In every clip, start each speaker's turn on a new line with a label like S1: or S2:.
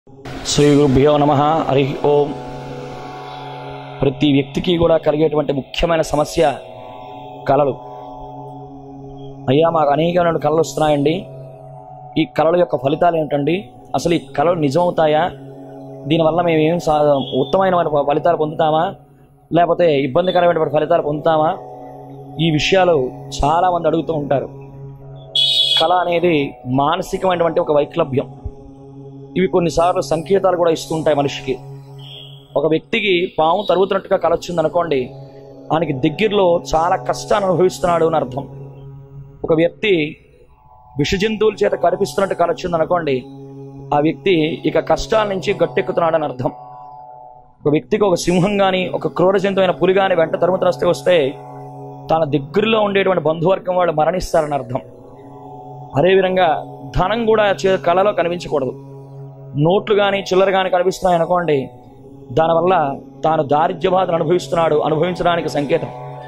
S1: శ్రీ గురుభ్యో నమః. హరి ఓం. ప్రతి వ్యక్తికి కూడా కలిగేటువంటి ముఖ్యమైన సమస్య కళలు. అయ్యా, మాకు అనేకమైన కళలు వస్తున్నాయండి. ఈ కళల యొక్క ఫలితాలు ఏమిటండి? అసలు ఈ కళలు నిజమవుతాయా? దీనివల్ల మేము ఏం ఉత్తమమైన ఫలితాలు పొందుతామా, లేకపోతే ఇబ్బందికరమైన ఫలితాలు పొందుతామా? ఈ విషయాలు చాలామంది అడుగుతూ ఉంటారు. కళ అనేది మానసికమైనటువంటి ఒక వైక్లభ్యం. ఇవి కొన్నిసార్లు సంకేతాలు కూడా ఇస్తుంటాయి మనిషికి. ఒక వ్యక్తికి పాము తరుగుతున్నట్టుగా కళ వచ్చింది అనుకోండి, ఆయనకి దగ్గరలో చాలా కష్టాన్ని అనుభవిస్తున్నాడు అని అర్థం. ఒక వ్యక్తి విష జంతువుల చేత కనిపిస్తున్నట్టు కళ వచ్చింది అనుకోండి, ఆ వ్యక్తి ఇక కష్టాల నుంచి గట్టెక్కుతున్నాడు అని అర్థం. ఒక వ్యక్తికి ఒక సింహం కానీ, ఒక క్రూర జంతువైన పులి కానీ వెంట తరుముతూ వస్తే తన దగ్గరలో ఉండేటువంటి బంధువర్గం వాళ్ళు మరణిస్తారని అర్థం. అదేవిధంగా ధనం కూడా కళలో కనిపించకూడదు. నోట్లు కానీ చిల్లర కానీ కనిపిస్తున్నాయి అనుకోండి, దానివల్ల తాను దారిద్ర్య బాధను అనుభవించడానికి సంకేతం.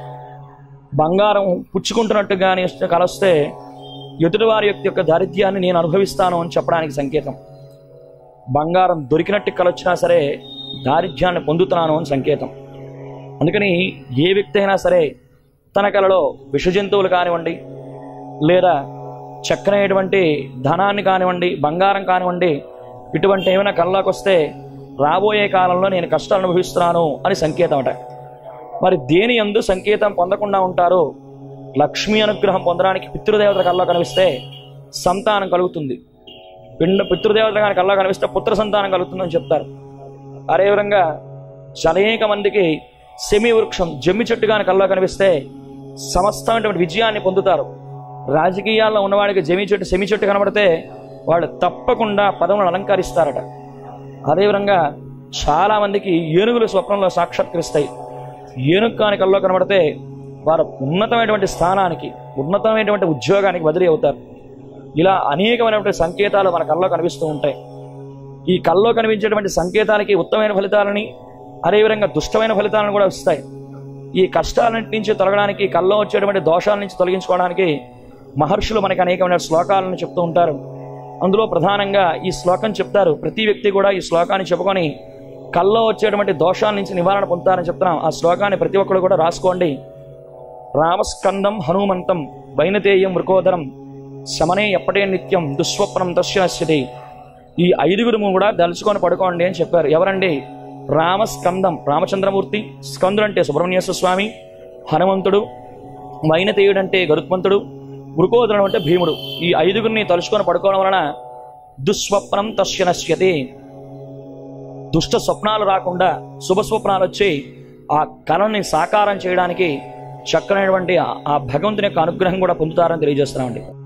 S1: బంగారం పుచ్చుకుంటున్నట్టు కానీ కళ వస్తే ఎదుటివారి యొక్క దారిద్ర్యాన్ని నేను అనుభవిస్తాను అని చెప్పడానికి సంకేతం. బంగారం దొరికినట్టు కళ వచ్చినా సరే దారిద్ర్యాన్ని పొందుతున్నాను అని సంకేతం. అందుకని ఏ వ్యక్తి అయినా సరే తన కళలో విష జంతువులు కానివ్వండి, లేదా చక్కనైనటువంటి ధనాన్ని కానివ్వండి, బంగారం కానివ్వండి, ఇటువంటి ఏమైనా కళ్ళలోకి వస్తే రాబోయే కాలంలో నేను కష్టాలు అనుభవిస్తున్నాను అని సంకేతం అట. మరి దేని యందు సంకేతం పొందకుండా ఉంటారు? లక్ష్మీ అనుగ్రహం పొందడానికి పితృదేవతల కళ్ళలో కనిపిస్తే సంతానం కలుగుతుంది. పితృదేవతల కానీ కళ్ళలో కనిపిస్తే పుత్ర సంతానం కలుగుతుందని చెప్తారు. అదేవిధంగా అనేక మందికి సెమి వృక్షం జమ్మి చెట్టు కానీ కళ్ళలో కనిపిస్తే సమస్తమైనటువంటి విజయాన్ని పొందుతారు. రాజకీయాల్లో ఉన్నవాడికి సెమి చెట్టు కనబడితే వాళ్ళు తప్పకుండా పదవులను అలంకరిస్తారట. అదేవిధంగా చాలామందికి ఏనుగులు స్వప్నంలో సాక్షాత్కరిస్తాయి. ఏనుగు కాని కళ్ళలో కనబడితే వారు ఉన్నతమైనటువంటి స్థానానికి, ఉన్నతమైనటువంటి ఉద్యోగానికి బదిలీ అవుతారు. ఇలా అనేకమైనటువంటి సంకేతాలు మన కళ్ళలో కనిపిస్తూ ఉంటాయి. ఈ కళ్ళలో కనిపించేటువంటి సంకేతాలకి ఉత్తమమైన ఫలితాలని, అదేవిధంగా దుష్టమైన ఫలితాలను కూడా వస్తాయి. ఈ కష్టాలన్నింటి నుంచి తొలగడానికి, కళ్ళలో వచ్చేటువంటి దోషాల నుంచి తొలగించుకోవడానికి మహర్షులు మనకి అనేకమైన శ్లోకాలను చెప్తూ ఉంటారు. అందులో ప్రధానంగా ఈ శ్లోకం చెప్తారు. ప్రతి వ్యక్తి కూడా ఈ శ్లోకాన్ని చెప్పుకొని కళ్ళలో వచ్చేటువంటి దోషాల నుంచి నివారణ పొందుతారని చెప్తున్నాం. ఆ శ్లోకాన్ని ప్రతి ఒక్కరు కూడా రాసుకోండి. రామస్కందం హనుమంతం వైనతేయం వృకోదరం శమనే ఎప్పటే నిత్యం దుస్వప్నం తస్యనశ్యతి. ఈ ఐదుగురు కూడా దలుచుకొని పడుకోండి అని చెప్పారు. ఎవరండి? రామస్కందం రామచంద్రమూర్తి, స్కందుడు అంటే సుబ్రహ్మణ్యేశ్వర స్వామి, హనుమంతుడు, వైనతేయుడు అంటే గరుత్మంతుడు, వృకోదరుడు అంటే భీముడు. ఈ ఐదుగురిని తలుచుకొని పడుకోవడం వలన దుస్వప్నం తస్య నశ్యతి. దుష్ట స్వప్నాలు రాకుండా శుభ స్వప్నాలు వచ్చి ఆ కళని సాకారం చేయడానికి చక్కనైనటువంటి ఆ భగవంతుని యొక్క అనుగ్రహం కూడా పొందుతారని తెలియజేస్తున్నామండి.